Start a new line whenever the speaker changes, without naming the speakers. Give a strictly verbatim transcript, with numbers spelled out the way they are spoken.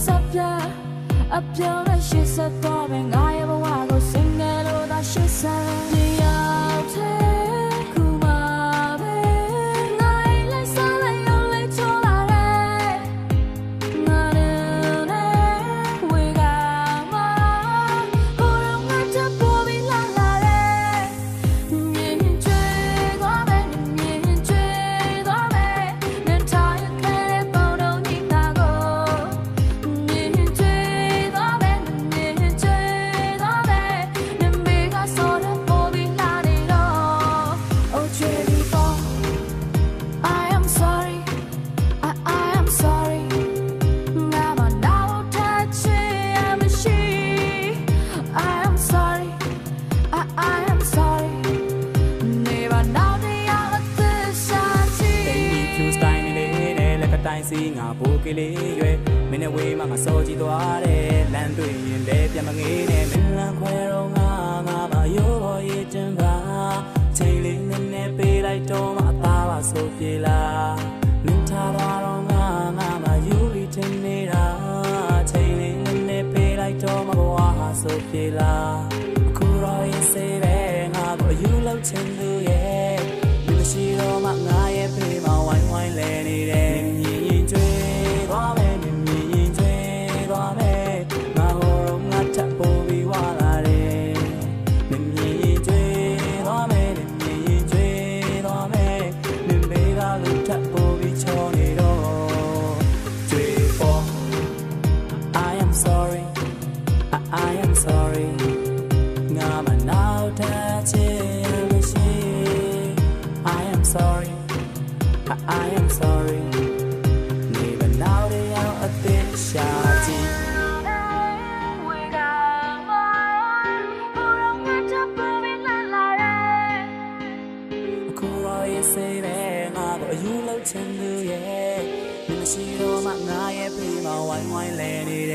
အပြောင်းနဲ့ရှေ့ဆက်သွားမယ်ငါရဲ့ဘဝကိုစင်ငယ်လို့သာရှေ့ဆက်တယောက်တည်းခုမှပဲငါ့လိုက်စားလိုက်ရုံးလေးချောလာတယ်ငါနဲ့ဝေကမှာဟိုတော့ငါချက်ပေါ်ပြီးလာလာတယ်မြင်ကျွေးသွားမယ်မြင်ကျွေးသွားမယ်နဲ့ထားရခဲ့တဲ့ပုံတော်ညီတာကိုမြင်ကျွေးစီငါပိုကလေးရွယ်မင်းနဲ့ဝေးမှငါစောကြည့်သွားတယ်လမ်းတွေ့ရင်လည်းပြန်မငေးနဲ့မင်းလမ်းခွဲတော့ငါငါမရိုးပေါ်ရေးတင်ပါချိန်လေးနဲ့နဲ့ပေးလိုက်တော့မှအသားပါဆိုပြေလာမင်းထားသွားတော့ငါငါမယူပြီးတင်နေတာချိန်လေးနဲ့နဲ့ပေးလိုက်တော့မှဘဝဟာဆိုပြေလာအခုတော့ရေးစေးပဲငါတို့ယူလို့ချင်သူရဲ့ဒီမရှိတော့မှငါရဲ့ဖေးမဝိုင်းဝိုင်းလဲနေတယ်I am sorry ငါမနောက်ထပ်ချင်မရှိ I am sorry I am sorry နေမနောက်တဲ့ရောက်အသက်ရှာကြည့်အခုတော့ရေးစေးတယ်ငါတို့အယူလို့ချင်သူရဲ့မရှိတော့မှငါရဲ့ပြေးမဝိုင်းဝိုင်းလဲနေ